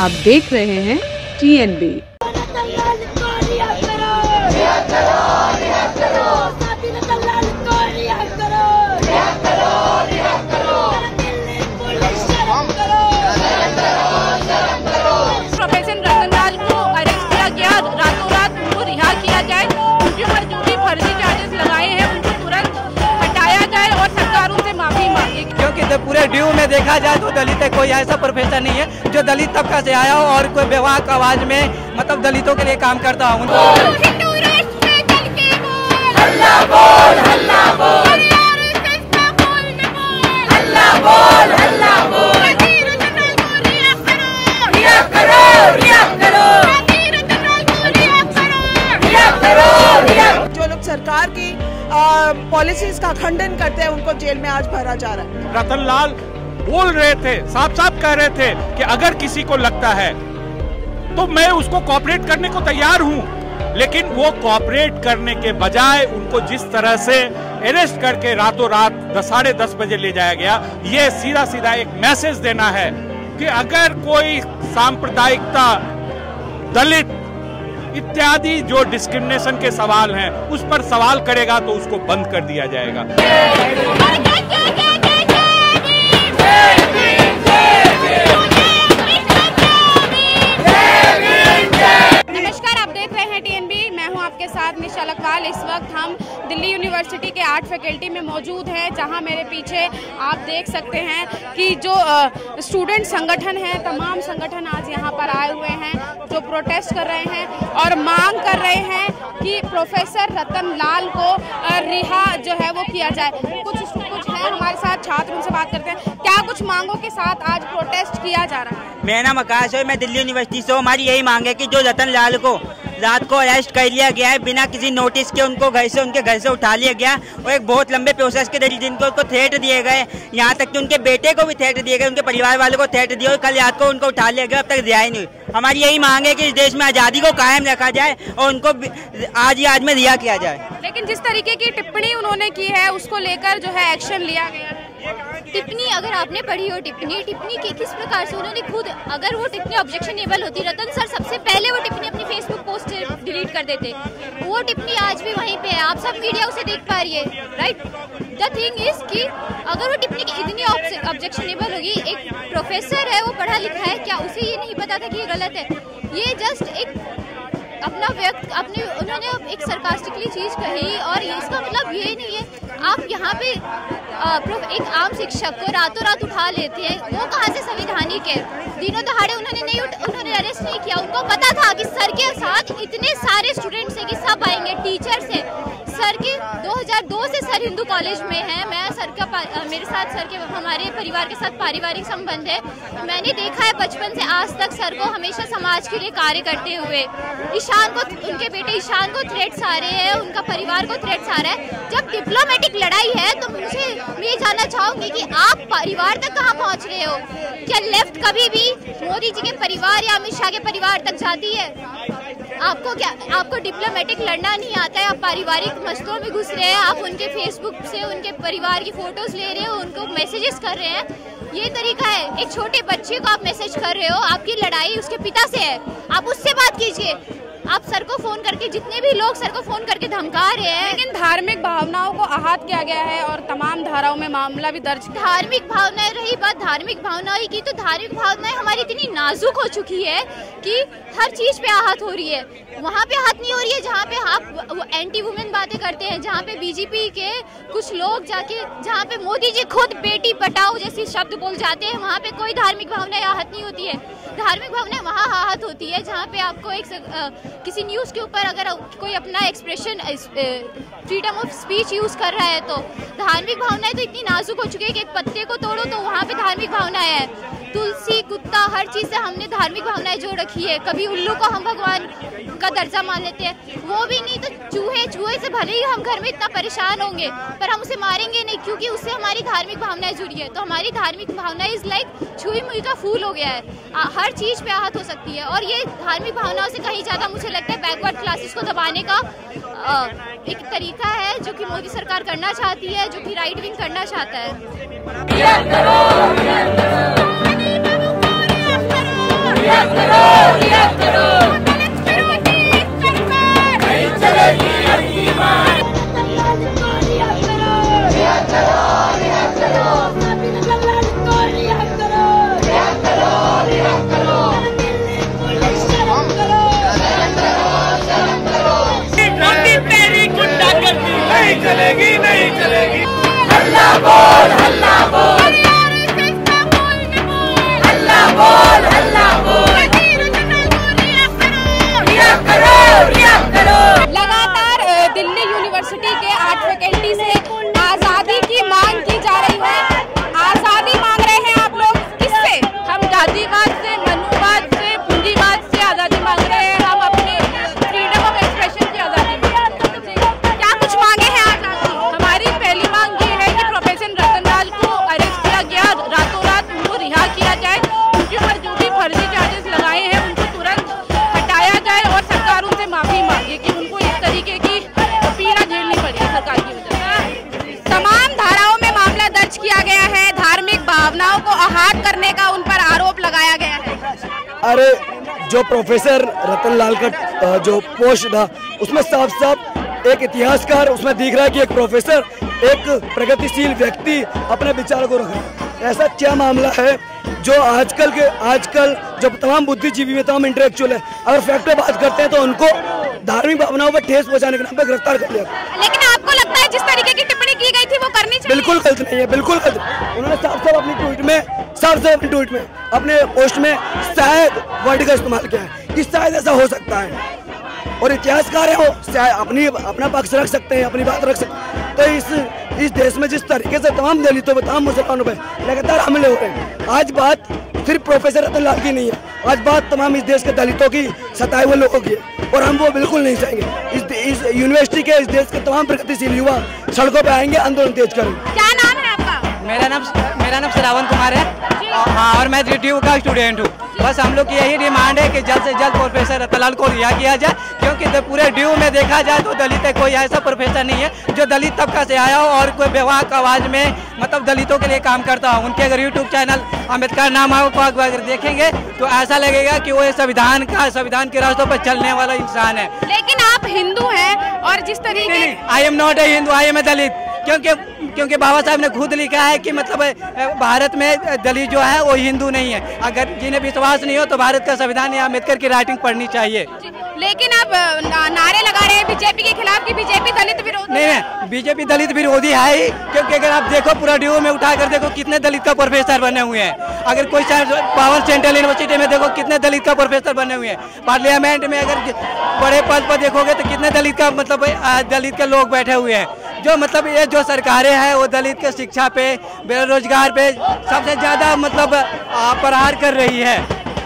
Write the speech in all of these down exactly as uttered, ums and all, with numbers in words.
आप देख रहे हैं T N B. Professor Ratan Lal को अरेस्ट किया गया, रातों रात उनको रिहा किया जाए, उनके ऊपर जो भी फर्जी चार्जेस लगाए हैं उनको तुरंत हटाया जाए और सरकार उनसे माफी मांगे। क्योंकि पूरे ड्यू में देखा जाए तो दलित कोई ऐसा प्रोफेसर नहीं है जो दलित तबका से आया हो और कोई बेवाक आवाज में मतलब दलितों के लिए काम करता हूँ। जो लोग सरकार की पॉलिसीज का खंडन करते हैं उनको जेल में आज भरा जा रहा है। रतन लाल बोल रहे थे, साफ साफ कह रहे थे कि अगर किसी को लगता है तो मैं उसको कोऑपरेट करने को तैयार हूं, लेकिन वो कोऑपरेट करने के बजाय उनको जिस तरह से अरेस्ट करके रातों रात दस साढ़े दस बजे ले जाया गया, ये सीधा सीधा एक मैसेज देना है कि अगर कोई सांप्रदायिकता, दलित इत्यादि जो डिस्क्रिमिनेशन के सवाल हैं उस पर सवाल करेगा तो उसको बंद कर दिया जाएगा। नमस्कार, आप देख रहे हैं टी एन बी। मैं हूं आपके साथ निशा लखवाल। इस वक्त हम दिल्ली यूनिवर्सिटी के आर्ट फैकल्टी में मौजूद हैं, जहां मेरे पीछे आप देख सकते हैं कि जो स्टूडेंट संगठन है, तमाम संगठन आज यहां पर आए हुए हैं जो प्रोटेस्ट कर रहे हैं और मांग कर रहे हैं कि प्रोफेसर रतन लाल को रिहा जो है वो किया जाए। कुछ कुछ है हमारे साथ छात्र, उनसे बात करते हैं। क्या कुछ मांगों के साथ आज प्रोटेस्ट किया जा रहा है? मेरा नाम आकाश है, मैं दिल्ली यूनिवर्सिटी से हूँ। हमारी यही मांग है कि जो रतन लाल को रात को अरेस्ट कर लिया गया है बिना किसी नोटिस के, उनको घर से उनके घर से उठा लिया गया और एक बहुत लंबे प्रोसेस के जरिए जिनको उनको थ्रेट दिए गए, यहाँ तक कि उनके बेटे को भी थ्रेट दिए गए, उनके परिवार वालों को थ्रेट दिए और कल रात को उनको उठा लिया गया, अब तक रिहाई नहीं हुई। हमारी यही मांग है कि इस देश में आज़ादी को कायम रखा जाए और उनको आज ही आज में रिहा किया जाए। लेकिन जिस तरीके की टिप्पणी उन्होंने की है उसको लेकर जो है एक्शन लिया गया है। टिप्पणी अगर आपने पढ़ी हो, टिप्पणी टिप्पणी की किस प्रकार से उन्होंने खुद, अगर वो टिप्पणी ऑब्जेक्शनेबल होती, रतन सर सबसे पहले वो टिप्पणी अपनी फेसबुक पोस्ट डिलीट कर देते। वो टिप्पणी आज भी वहीं पे है, आप सब मीडिया उसे देख पा रही है, राइट। द थिंग इज कि अगर वो टिप्पणी इतनी ऑब्जेक्शनेबल होगी, एक प्रोफेसर है, वो पढ़ा लिखा है, क्या उसे ये नहीं पता था कि ये गलत है? ये जस्ट एक अपना व्यक्त अपने उन्होंने एक सरकास्टिकली चीज कही और इसका मतलब ये नहीं है आप यहाँ पे एक आम शिक्षक को रातों रात उठा लेते हैं। वो कहाँ से संवैधानिक है? दिनों दहाड़े उन्होंने नहीं उन्होंने अरेस्ट नहीं किया। उनको पता था कि सर के साथ इतने सारे स्टूडेंट्स हैं कि सब आएंगे, टीचर्स हैं। सर के दो हज़ार दो से सर हिंदू कॉलेज में है। मैं सर का मेरे साथ सर के हमारे परिवार के साथ पारिवारिक संबंध है। मैंने देखा है बचपन से आज तक सर को हमेशा समाज के लिए कार्य करते हुए। ईशान को, उनके बेटे ईशान को थ्रेट्स आ रहे हैं, उनका परिवार को थ्रेट्स आ रहा है। जब डिप्लोमेटिक लड़ाई है तो मुझे मैं ये जानना चाहूंगी कि आप परिवार तक कहाँ पहुँच रहे हो? क्या लेफ्ट कभी भी मोदी जी के परिवार या अमित शाह के परिवार तक जाती है? आपको क्या आपको डिप्लोमेटिक लड़ना नहीं आता है? आप पारिवारिक मसलों में घुस रहे हैं, आप उनके फेसबुक से उनके परिवार की फोटोज ले रहे हो, उनको मैसेजेस कर रहे हैं। ये तरीका है? एक छोटे बच्चे को आप मैसेज कर रहे हो, आपकी लड़ाई उसके पिता से है, आप उससे बात कीजिए। आप सर को फोन करके, जितने भी लोग सर को फोन करके धमका रहे हैं। लेकिन धार्मिक भावनाओं को आहत किया गया है और तमाम धाराओं में मामला भी दर्ज। धार्मिक भावनाएं, रही बात धार्मिक भावनाएं की, तो धार्मिक भावनाएं हमारी इतनी नाजुक हो चुकी है कि हर चीज पे आहत हो रही है। वहाँ पे आहत नहीं हो रही है जहाँ पे आप एंटी वुमेन बातें करते हैं, जहाँ पे बीजेपी के कुछ लोग जाके, जहाँ पे मोदी जी खुद बेटी बचाओ जैसी शब्द बोल जाते हैं, वहाँ पे कोई धार्मिक भावनाएं आहत नहीं होती है। धार्मिक भावनाएं वहाँ आहत होती है जहाँ पे आपको एक आ, किसी न्यूज़ के ऊपर अगर कोई अपना expression, freedom of speech use कर रहा है तो। धार्मिक भावनाएं तो इतनी नाजुक हो चुकी है कि एक पत्ते को तोड़ो तो वहाँ पे धार्मिक भावनाएं है। तुलसी, कुत्ता, हर चीज़ से हमने धार्मिक भावनाएं जोड़ रखी है। कभी उल्लू को हम भगवान का दर्जा मान लेते हैं, वो भी नहीं तो चूहे चूहे से भले ही हम घर में इतना परेशान होंगे पर हम उसे मारेंगे नहीं, क्योंकि उससे हमारी धार्मिक भावनाएं जुड़ी है। तो हमारी धार्मिक भावनाएं इज लाइक छुई मुई का फूल हो गया है, आ, हर चीज़ पे आहत हो सकती है। और ये धार्मिक भावनाओं से कहीं ज़्यादा मुझे लगता है बैकवर्ड क्लासेस को दबाने का आ, एक तरीका है जो कि मोदी सरकार करना चाहती है, जो कि राइट विंग करना चाहता है। चलेगी नहीं चलेगी। हल्ला बोल हल्ला बोल हल्ला बोल हल्ला बोल लगातार दिल्ली यूनिवर्सिटी के आठ फैकल्टी से आजादी की मांग की जा रही है। आजादी मांग रहे हैं आप लोग, किससे? हम जातिवाद से, मनुवाद से, पूंजीवाद से आजादी मांग रहे हैं। हम अपने फ्रीडम ऑफ एक्सप्रेशन की आजादी मांग रहे हैं। क्या कुछ मांगे हैं आज? हमारी पहली मांग ये है कि प्रोफेसर रतन लाल को अरेस्ट किया गया, रातों रात उनको रिहा किया जाए। उनके ऊपर जो भी फर्जी चार्जेस लगाए हैं उनको तुरंत हटाया जाए और सरकार उनसे माफी मांगे कि उनको इस तरीके की पीड़ा झेलनी पड़ी सरकार की वजह से। तमाम धाराओं में मामला दर्ज किया गया है। धार्मिक भावनाओं को आहत करने का उन पर आरोप लगाया गया है। अरे जो प्रोफेसर रतन लाल का जो पोस्ट था उसमें साफ साफ एक इतिहासकार उसमें दिख रहा है कि एक प्रोफेसर एक प्रगतिशील व्यक्ति अपने विचार को रख रहा है। ऐसा क्या मामला है जो आजकल के आजकल जब तमाम बुद्धिजीवी में तमाम इंटेलेक्चुअल है, अगर फैक्ट पे बात करते हैं तो उनको धार्मिक भावनाओं पर ठेस पहुंचाने के नाम पे गिरफ्तार कर लिया। लेकिन आपको लगता है जिस तरीके की टिप्पणी की गई थी वो करनी चाहिए? बिल्कुल गलत नहीं है, बिल्कुल गलत। उन्होंने साफ साफ अपनी ट्वीट में साफ साफ अपनी ट्वीट में अपने पोस्ट में शायद वर्ड का इस्तेमाल किया है कि शायद ऐसा हो सकता है। और इतिहासकार है वो अपनी अपना पक्ष रख सकते हैं, अपनी बात रख सकते हैं। तो इस इस देश में जिस तरीके से तमाम दलितों पर, तमाम मुसलमानों पर लगातार हमले हो रहे हैं, आज बात सिर्फ प्रोफेसर रतन लाल की नहीं है, आज बात तमाम इस देश के दलितों की, सताए हुए लोगों की है। और हम वो बिल्कुल नहीं चाहेंगे। इस, इस यूनिवर्सिटी के, इस देश के तमाम प्रगतिशील युवा सड़कों पर आएंगे, आंदोलन तेज करेंगे। क्या नाम है आपका? मेरा नाम मेरा नाम श्रावण कुमार है। हाँ, और मैं डी का स्टूडेंट हूँ। बस हम लोग की यही डिमांड है कि जल्द से जल्द प्रोफेसर रतन लाल को रिहा किया जाए, क्योंकि तो पूरे ड्यू में देखा जाए तो दलित कोई ऐसा प्रोफेसर नहीं है जो दलित तबका से आया हो और कोई बेवाक आवाज में मतलब दलितों के लिए काम करता हो। उनके अगर यूट्यूब चैनल अम्बेडकर नाम को अगर देखेंगे तो ऐसा लगेगा कि वो संविधान का संविधान के रास्तों पर चलने वाला इंसान है। लेकिन आप हिंदू हैं और जिस तरीके I am not a Hindu, I am a Dalit, क्योंकि क्योंकि बाबा साहब ने खुद लिखा है कि मतलब भारत में दलित जो है वो हिंदू नहीं है। अगर जिन्हें विश्वास नहीं हो तो भारत का संविधान या अम्बेडकर की राइटिंग पढ़नी चाहिए। लेकिन आप नारे लगा रहे हैं बीजेपी के खिलाफ कि बीजेपी दलित विरोधी नहीं है। बीजेपी दलित विरोधी है ही, क्योंकि अगर आप देखो पूरा ड्यू में उठा कर देखो कितने दलित का प्रोफेसर बने हुए हैं। अगर कोई पावर सेंट्रल यूनिवर्सिटी में देखो कितने दलित का प्रोफेसर बने हुए हैं। पार्लियामेंट में अगर बड़े पद पर देखोगे तो कितने दलित का मतलब दलित के लोग बैठे हुए हैं। जो मतलब ये जो सरकारें हैं वो दलित के शिक्षा पे, बेरोजगार पे सबसे ज्यादा मतलब प्रहार कर रही है।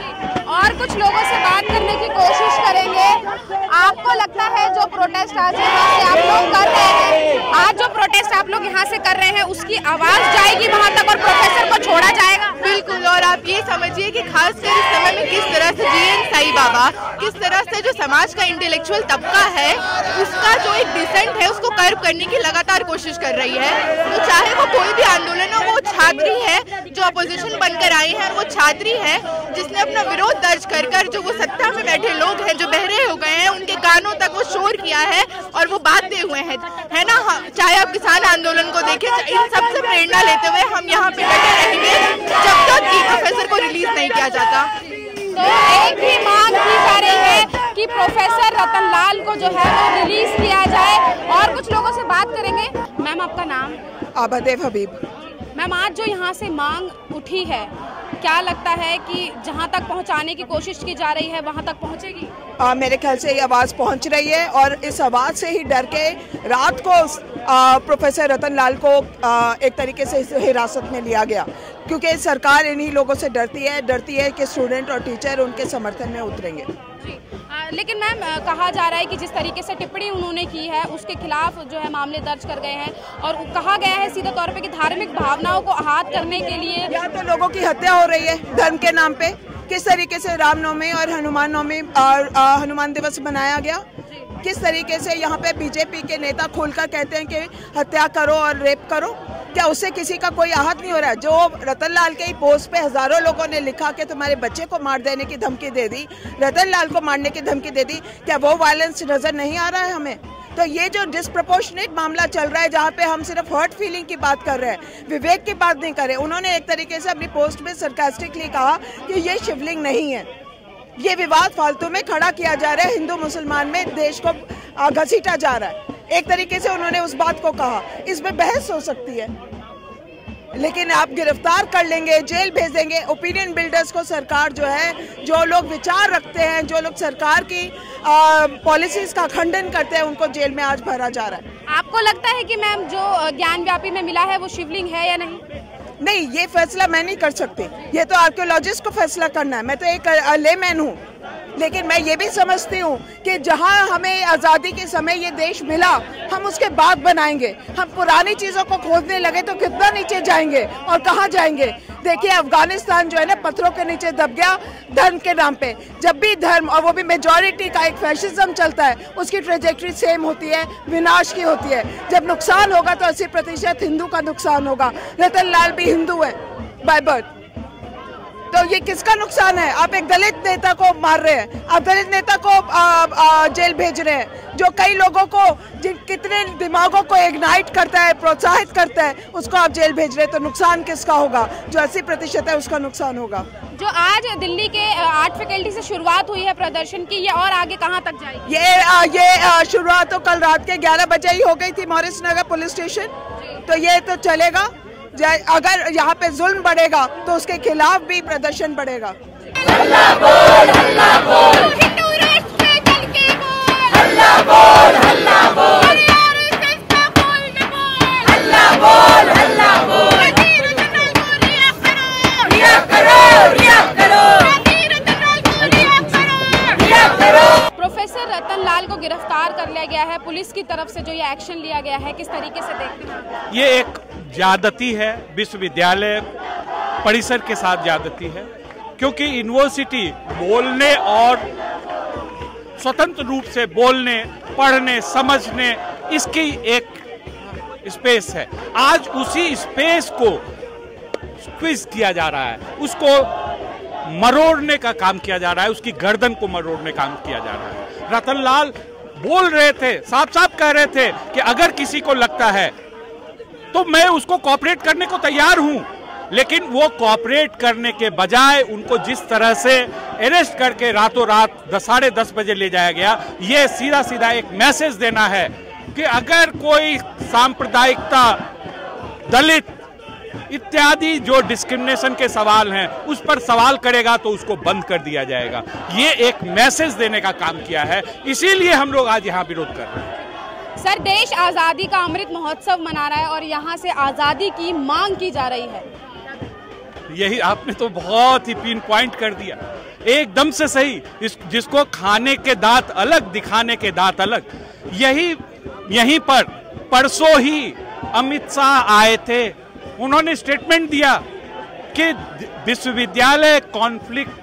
और कुछ लोगों से बात करने की कोशिश करेंगे। आपको लगता है जो प्रोटेस्ट आज यहाँ से आप लोग कर रहे हैं, आज जो प्रोटेस्ट आप लोग यहाँ से कर रहे हैं उसकी आवाज जाएगी वहाँ तक और प्रोफेसर को छोड़ा जाएगा? बिल्कुल। और आप ये समझिए कि खासकर इस समय में किस तरह से जी एन साई बाबा, किस तरह से जो समाज का इंटेलेक्चुअल तबका है उसका जो एक डिसेंट है उसको कर्व करने की लगातार कोशिश कर रही है। तो चाहे वो कोई भी आंदोलन हो, वो छात्री है जो अपोजिशन बनकर आई है, वो छात्री है जिसने अपना विरोध दर्ज कर कर जो वो सत्ता में बैठे लोग हैं जो बहरे हो गए हैं उनके कानों तक वो शोर किया है और वो बातें हुए हैं, है ना। चाहे आप किसान आंदोलन को देखें, इन सब से प्रेरणा लेते हुए हम यहाँ पे बैठे रहेंगे जब तक कि प्रोफेसर को रिलीज नहीं किया जाता। तो एक ही मांग की जा रही है कि प्रोफेसर रतन लाल को जो है वो रिलीज किया जाए। और कुछ लोगों से बात करेंगे। मैम आपका नाम? आबादेव हबीब। मैम आज जो यहाँ से मांग उठी है, क्या लगता है कि जहाँ तक पहुँचाने की कोशिश की जा रही है वहाँ तक पहुँचेगी? आ, मेरे ख्याल से ये आवाज़ पहुँच रही है और इस आवाज़ से ही डर के रात को आ, प्रोफेसर रतन लाल को आ, एक तरीके से हिरासत में लिया गया, क्योंकि सरकार इन्हीं लोगों से डरती है डरती है कि स्टूडेंट और टीचर उनके समर्थन में उतरेंगे। जी। आ, लेकिन मैम कहा जा रहा है कि जिस तरीके से टिप्पणी उन्होंने की है उसके खिलाफ जो है मामले दर्ज कर गए हैं और कहा गया है सीधे तौर पे कि धार्मिक भावनाओं को आहत करने के लिए या तो लोगों की हत्या हो रही है धर्म के नाम पे। किस तरीके से रामनवमी और हनुमान नवमी और हनुमान दिवस बनाया गया, किस तरीके से यहाँ पे बीजेपी के नेता खोलकर कहते हैं कि हत्या करो और रेप करो। क्या उससे किसी का कोई आहत नहीं हो रहा है? जो रतन लाल के ही पोस्ट पे हजारों लोगों ने लिखा कि तुम्हारे बच्चे को मार देने की धमकी दे दी, रतन लाल को मारने की धमकी दे दी, क्या वो वायलेंस नजर नहीं आ रहा है हमें? तो ये जो डिस्प्रपोर्शनेट मामला चल रहा है, जहाँ पे हम सिर्फ हर्ट फीलिंग की बात कर रहे हैं, विवेक की बात नहीं कर रहे। उन्होंने एक तरीके से अपनी पोस्ट में सरकास्टिकली कहा कि ये शिवलिंग नहीं है, ये विवाद फालतू में खड़ा किया जा रहा है, हिंदू मुसलमान में देश को घसीटा जा रहा है। एक तरीके से उन्होंने उस बात को कहा। इसमें बहस हो सकती है, लेकिन आप गिरफ्तार कर लेंगे, जेल भेज देंगे। ओपिनियन बिल्डर्स को सरकार जो है, जो लोग विचार रखते हैं, जो लोग सरकार की पॉलिसीज का खंडन करते हैं, उनको जेल में आज भरा जा रहा है। आपको लगता है कि मैम जो ज्ञान व्यापी में मिला है वो शिवलिंग है या नहीं? नहीं, ये फैसला मैं नहीं कर सकती, ये तो आर्कियोलॉजिस्ट को फैसला करना है। मैं तो एक लेमैन हूँ, लेकिन मैं ये भी समझती हूँ कि जहाँ हमें आज़ादी के समय ये देश मिला, हम उसके बाद बनाएंगे। हम पुरानी चीज़ों को खोदने लगे तो कितना नीचे जाएंगे और कहाँ जाएंगे। देखिए, अफगानिस्तान जो है ना, पत्थरों के नीचे दब गया धर्म के नाम पे। जब भी धर्म, और वो भी मेजॉरिटी का एक फैशिज्म चलता है, उसकी ट्रेजेक्ट्री सेम होती है, विनाश की होती है। जब नुकसान होगा तो अस्सी प्रतिशत हिंदू का नुकसान होगा। रतन लाल भी हिंदू है बाय बर्थ, तो ये किसका नुकसान है? आप एक दलित नेता को मार रहे हैं, आप दलित नेता को आ, आ, जेल भेज रहे हैं, जो कई लोगों को, जिन कितने दिमागों को इग्नाइट करता है, प्रोत्साहित करता है, उसको आप जेल भेज रहे हैं। तो नुकसान किसका होगा? जो अस्सी प्रतिशत है उसका नुकसान होगा। जो आज दिल्ली के आर्ट फैकल्टी से शुरुआत हुई है प्रदर्शन की, ये और आगे कहाँ तक जाएगी? ये आ, ये आ, शुरुआत तो कल रात के ग्यारह बजे ही हो गई थी मॉरिस नगर पुलिस स्टेशन, तो ये तो चलेगा। अगर यहाँ पे जुल्म बढ़ेगा तो उसके खिलाफ भी प्रदर्शन बढ़ेगा। हल्ला बोल, हल्ला बोल, हिंदू राष्ट्र से जल के बोल, हल्ला बोल, हल्ला बोल, हल्ला बोल, हल्ला बोल, रिया करो, रिया करो, रिया करो। प्रोफेसर रतन लाल को गिरफ्तार कर लिया गया है, पुलिस की तरफ से जो ये एक्शन लिया गया है, किस तरीके से देखते हैं? ये एक ज्यादती है, विश्वविद्यालय परिसर के साथ ज्यादती है, क्योंकि यूनिवर्सिटी बोलने और स्वतंत्र रूप से बोलने, पढ़ने, समझने, इसकी एक स्पेस है। आज उसी स्पेस को स्क्वीज किया जा रहा है, उसको मरोड़ने का काम किया जा रहा है, उसकी गर्दन को मरोड़ने का काम किया जा रहा है। रतन लाल बोल रहे थे, साफ साफ कह रहे थे कि अगर किसी को लगता है तो मैं उसको कॉपरेट करने को तैयार हूं, लेकिन वो कॉपरेट करने के बजाय उनको जिस तरह से अरेस्ट करके रातों रात दस साढ़े दस बजे ले जाया गया, ये सीधा सीधा एक मैसेज देना है कि अगर कोई सांप्रदायिकता, दलित इत्यादि जो डिस्क्रिमिनेशन के सवाल हैं उस पर सवाल करेगा तो उसको बंद कर दिया जाएगा। ये एक मैसेज देने का काम किया है, इसीलिए हम लोग आज यहाँ विरोध कर रहे हैं। सर, देश आजादी का अमृत महोत्सव मना रहा है और यहाँ से आजादी की मांग की जा रही है। यही आपने तो बहुत ही पिन पॉइंट कर दिया, एकदम से सही। इस जिसको खाने के दांत अलग, दिखाने के दांत अलग। यही यहीं पर परसों ही अमित शाह आए थे, उन्होंने स्टेटमेंट दिया कि विश्वविद्यालय कॉन्फ्लिक्ट,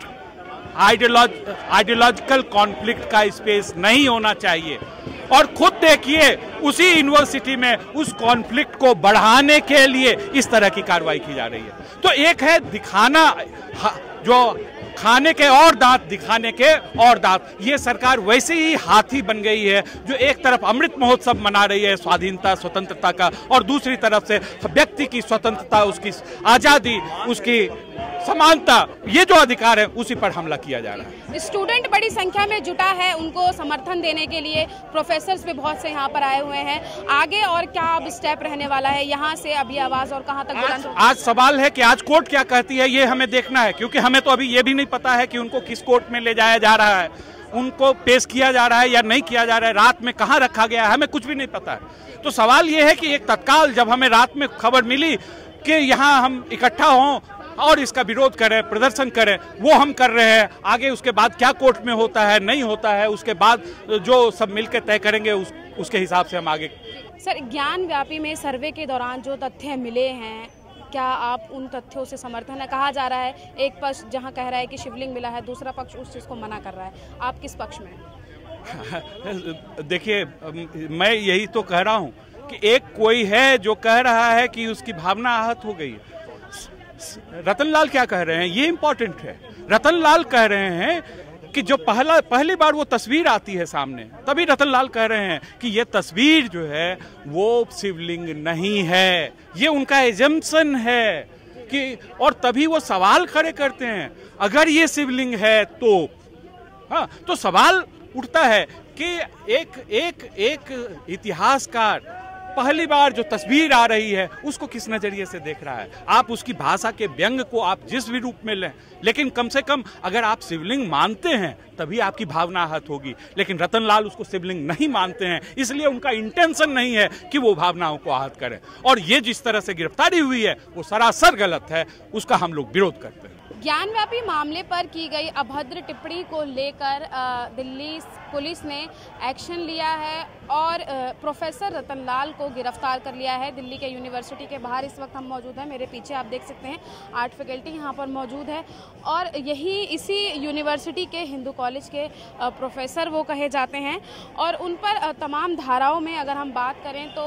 आइडियोलॉजिकल कॉन्फ्लिक्ट का स्पेस नहीं होना चाहिए। और खुद देखिए, उसी यूनिवर्सिटी में उस कॉन्फ्लिक्ट को बढ़ाने के लिए इस तरह की कार्रवाई की जा रही है। तो एक है दिखाना, जो खाने के और दांत, दिखाने के और दांत। ये सरकार वैसे ही हाथी बन गई है, जो एक तरफ अमृत महोत्सव मना रही है स्वाधीनता, स्वतंत्रता का, और दूसरी तरफ से व्यक्ति की स्वतंत्रता, उसकी आजादी, उसकी समानता, ये जो अधिकार है उसी पर हमला किया जा रहा है। स्टूडेंट बड़ी संख्या में जुटा है उनको समर्थन देने के लिए, प्रोफेसर्स भी बहुत से यहाँ पर आए हुए हैं। आगे और क्या अब स्टेप रहने वाला है यहाँ से? अभी आवाज और कहाँ तक बुलंद होगी? आज सवाल है कि आज कोर्ट क्या कहती है, ये हमें देखना है, क्योंकि हमें तो अभी ये भी नहीं पता है कि उनको किस कोर्ट में ले जाया जा रहा है, उनको पेश किया जा रहा है या नहीं किया जा रहा है, रात में कहाँ रखा गया है, हमें कुछ भी नहीं पता है। तो सवाल ये है कि एक तत्काल जब हमें रात में खबर मिली कि यहाँ हम इकट्ठा हों और इसका विरोध करें, प्रदर्शन करें, वो हम कर रहे हैं। आगे उसके बाद क्या कोर्ट में होता है, नहीं होता है, उसके बाद जो सब मिलकर तय करेंगे, उस, उसके हिसाब से हम आगे। सर, ज्ञान व्यापी में सर्वे के दौरान जो तथ्य मिले हैं, क्या आप उन तथ्यों से समर्थन है? कहा जा रहा है एक पक्ष जहां कह रहा है कि शिवलिंग मिला है, दूसरा पक्ष उस चीज को मना कर रहा है, आप किस पक्ष में? देखिए, मैं यही तो कह रहा हूं कि एक कोई है जो कह रहा है कि उसकी भावना आहत हो गई। रतनलाल क्या कह रहे हैं ये इंपॉर्टेंट है। रतनलाल कह रहे हैं कि जो पहला पहली बार वो तस्वीर आती है सामने, तभी रतनलाल कह रहे हैं कि ये तस्वीर जो है वो शिवलिंग नहीं है, ये उनका एजम्पशन है कि, और तभी वो सवाल खड़े करते हैं अगर ये शिवलिंग है तो, हाँ, तो सवाल उठता है कि एक एक एक इतिहासकार पहली बार जो तस्वीर आ रही है उसको किस नजरिए से देख रहा है। आप उसकी भाषा के व्यंग को आप जिस भी रूप में लें, लेकिन कम से कम अगर आप शिवलिंग मानते हैं तभी आपकी भावना आहत होगी। लेकिन रतनलाल उसको शिवलिंग नहीं मानते हैं, इसलिए उनका इंटेंशन नहीं है कि वो भावनाओं को आहत करें। और ये जिस तरह से गिरफ्तारी हुई है वो सरासर गलत है, उसका हम लोग विरोध करते हैं। ज्ञानव्यापी मामले पर की गई अभद्र टिप्पणी को लेकर दिल्ली पुलिस ने एक्शन लिया है और प्रोफेसर रतनलाल को गिरफ्तार कर लिया है। दिल्ली के यूनिवर्सिटी के बाहर इस वक्त हम मौजूद हैं। मेरे पीछे आप देख सकते हैं आर्ट फैकल्टी यहाँ पर मौजूद है और यही इसी यूनिवर्सिटी के हिंदू कॉलेज के प्रोफेसर वो कहे जाते हैं और उन पर तमाम धाराओं में अगर हम बात करें तो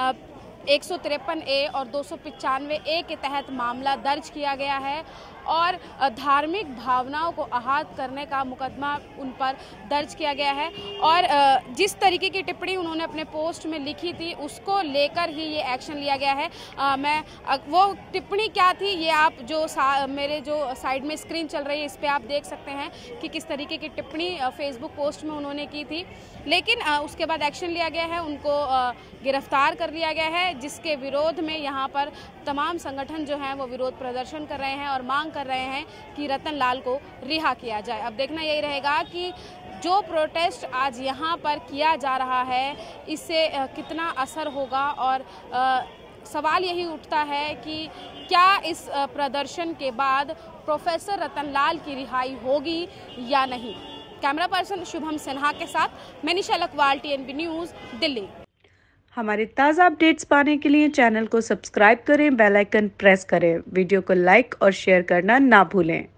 एक सौ तिरपन ए और दो सौ पचानवे ए के तहत मामला दर्ज किया गया है और धार्मिक भावनाओं को आहत करने का मुकदमा उन पर दर्ज किया गया है। और जिस तरीके की टिप्पणी उन्होंने अपने पोस्ट में लिखी थी उसको लेकर ही ये एक्शन लिया गया है। आ, मैं वो टिप्पणी क्या थी ये आप जो मेरे जो साइड में स्क्रीन चल रही है इस पर आप देख सकते हैं कि किस तरीके की टिप्पणी फेसबुक पोस्ट में उन्होंने की थी। लेकिन आ, उसके बाद एक्शन लिया गया है, उनको आ, गिरफ्तार कर लिया गया है, जिसके विरोध में यहाँ पर तमाम संगठन जो हैं वो विरोध प्रदर्शन कर रहे हैं और मांग कर रहे हैं कि रतनलाल को रिहा किया जाए। अब देखना यही रहेगा कि जो प्रोटेस्ट आज यहाँ पर किया जा रहा है इससे कितना असर होगा और आ, सवाल यही उठता है कि क्या इस प्रदर्शन के बाद प्रोफेसर रतनलाल की रिहाई होगी या नहीं। कैमरा पर्सन शुभम सिन्हा के साथ मैं निशा लखवाल, टीएनबी न्यूज़, दिल्ली। हमारे ताज़ा अपडेट्स पाने के लिए चैनल को सब्सक्राइब करें, बेल आइकन प्रेस करें, वीडियो को लाइक और शेयर करना ना भूलें।